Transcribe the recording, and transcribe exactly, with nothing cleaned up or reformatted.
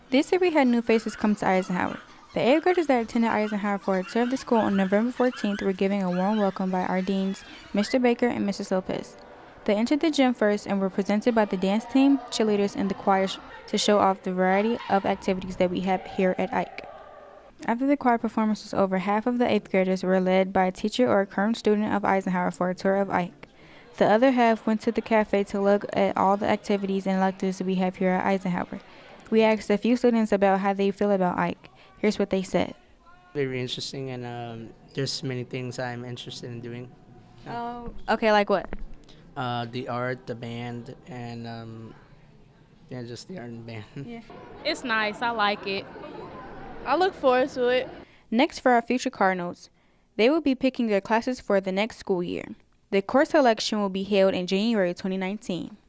This year we had new faces come to Eisenhower. The eighth graders that attended Eisenhower for a tour of the school on November fourteenth were given a warm welcome by our deans, Mister Baker and Missus Lopez. They entered the gym first and were presented by the dance team, cheerleaders, and the choir to show off the variety of activities that we have here at Ike. After the choir performance was over, half of the eighth graders were led by a teacher or a current student of Eisenhower for a tour of Ike. The other half went to the cafe to look at all the activities and electives we have here at Eisenhower. We asked a few students about how they feel about Ike. Here's what they said. Very interesting, and um, there's many things I'm interested in doing. Oh, okay, like what? Uh, the art, the band, and um, yeah, just the art and band. Yeah. It's nice. I like it. I look forward to it. Next, for our future Cardinals, they will be picking their classes for the next school year. The course selection will be held in January twenty nineteen.